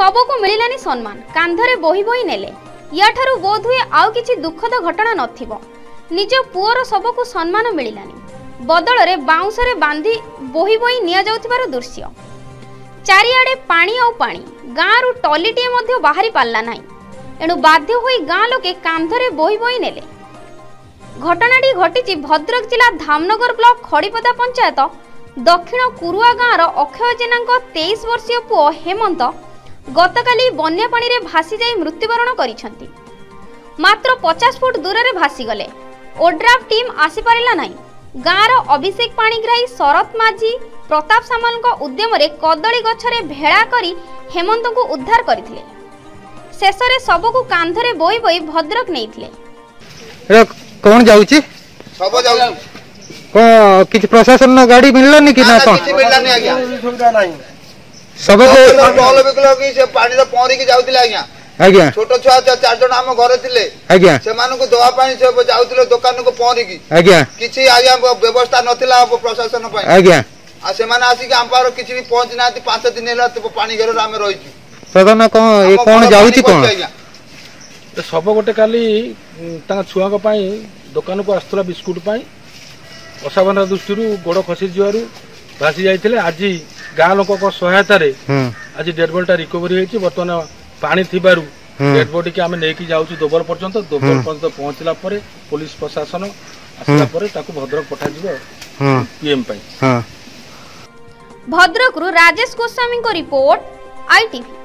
शव को मिलानी सम्मान कांधरे बोही बोही नेले याठारु बोध हुए आउ किछि दुखद घटना नथिबो। निज पुअर शव को सम्मान मिलानी बदल रे बाउंसरे बांधी बोही बोही निया जाउथिबार दृश्य। चारिआडे पानी आउ पानी गाँरु टलीटे मध्य बाहरी पारला नाही एणु बाध्य होई गाँ लोके कांधरे बोही बोही नेले। घटनाटी घटी भद्रक जिला धामनगर ब्लॉक खड़ीपदा पंचायत दक्षिण कुरुआ गाँर अक्षय जेना 23 वर्षीय पुओ हेमंत गतकाली बन्या पानी रे भासी जाई मृत्युवरण करिसेंती। मात्र 50 फुट दूर रे भासी गले। ओड्राफ टीम आसी पारिला नाही। गाँर अभिषेक पाणीग्राही शरत माझी प्रताप सामल उद्यम रे कदली गछरे भेड़ा करी हेमंत को उद्धार करथिले। शेषरे सब को कांधरे बोई बोई भद्रक नेइथिले। कौन जाउची सब जाउ को किछ प्रशासन गाड़ी मिललानी कि ना कोन किछ मिललानी आज्ञा सुविधा नाही। सब को टॉल बिकलो कि से पानी रे पहरी के जाउतिले आज्ञा आज्ञा छोट छुआ चार जण हम घरे थिले आज्ञा से मानु को दवा पानी से जाउतिले दुकान को पहरी की आज्ञा किछि आज्ञा व्यवस्था नथिला प्रशासन पई आज्ञा आ से माने आसी के आंपार किछि भी पहुंच नाती 5 दिन हेला पानी घर रे रही छी प्रधान को ए कोन जाउची कोन सब गोटे काली ता छुआ को पाई दुकान को आस्तला बिस्कुट पाई असावना दृष्टि गोड़ खसी जीवारू भासी जाइथिले। आज गाँ लोक सहायता रे आज डेड बॉडी रिकवरी होईची। वर्तमान पानी थिबारू डेड बॉडी के आमे नेकी जाउची दोबल पर्यंत पहुंचला परे पुलिस प्रशासन आसला परे ताकू भद्रक पठा जिवो पीएम पई। भद्रक रु राजेश गोस्वामी को रिपोर्ट ITV।